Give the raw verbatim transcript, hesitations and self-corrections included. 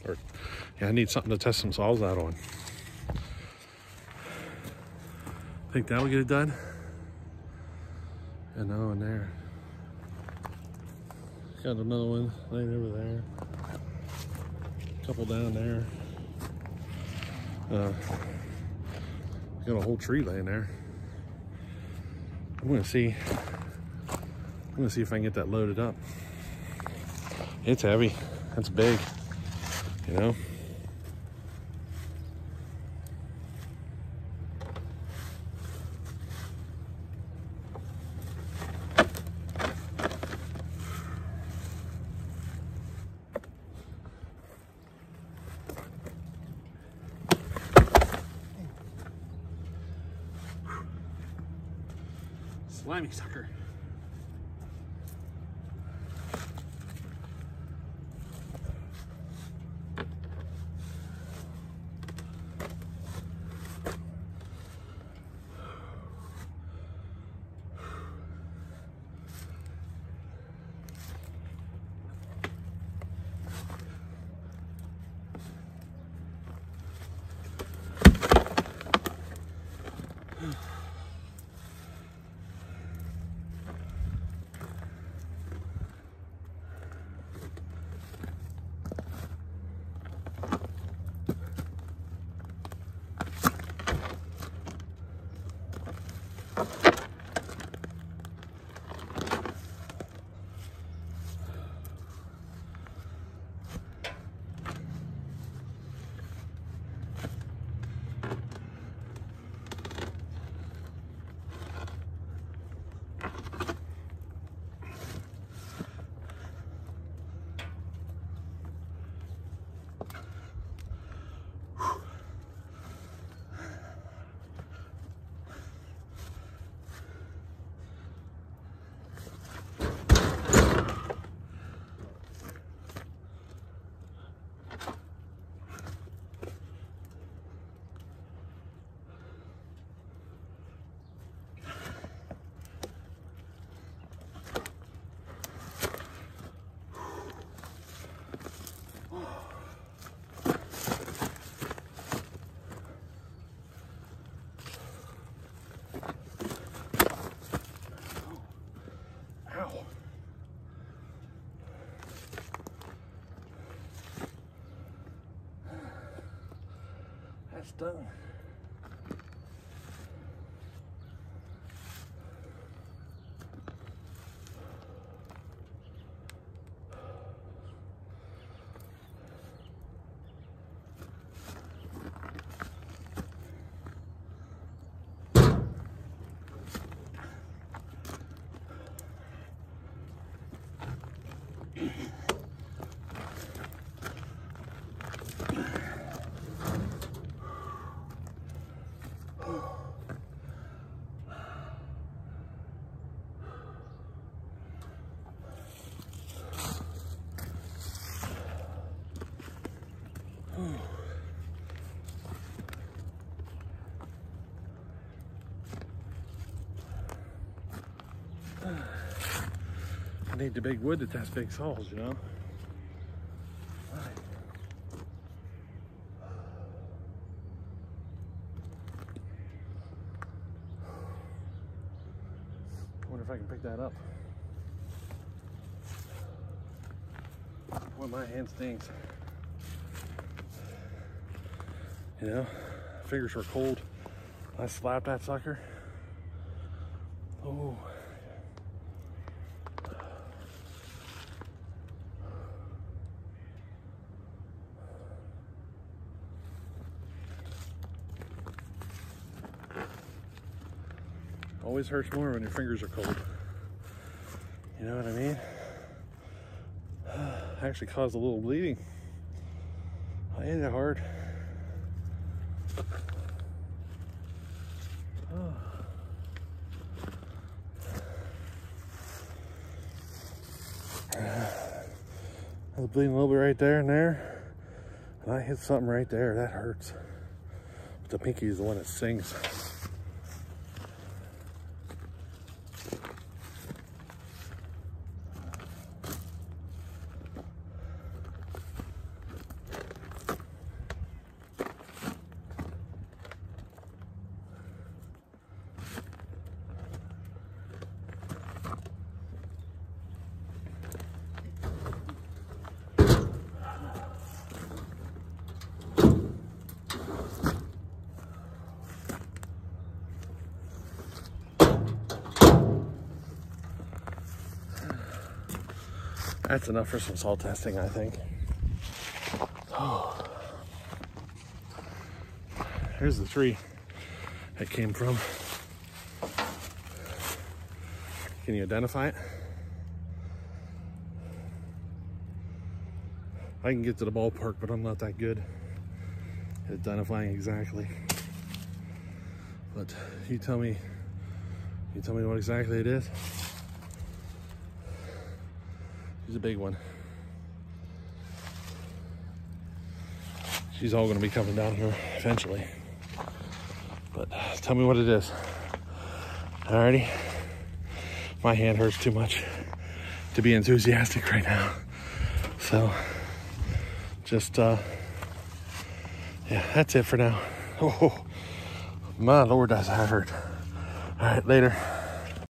Or, yeah, I need something to test some saws out on. Think that'll get it done? And no, in there. Got another one laying over there. A couple down there. Uh, got a whole tree laying there. I'm gonna see. I'm gonna see if I can get that loaded up. It's heavy. It's big. You know. Slimy sucker. That's done. I need the big wood to test big saws, you know. I wonder if I can pick that up. Boy, my hand stings. You know, fingers were cold. I slapped that sucker. Oh. Always hurts more when your fingers are cold. You know what I mean? I actually caused a little bleeding. I hit it hard. Oh. I was bleeding a little bit right there and there. And I hit something right there. That hurts. But the pinky is the one that sings. That's enough for some soil testing, I think. Oh. Here's the tree it came from. Can you identify it? I can get to the ballpark, but I'm not that good at identifying exactly. But you tell me, you tell me what exactly it is. She's a big one. She's all gonna be coming down here eventually. But tell me what it is. Alrighty. My hand hurts too much to be enthusiastic right now. So just, uh, yeah, that's it for now. Oh, my Lord, does that hurt. All right, later.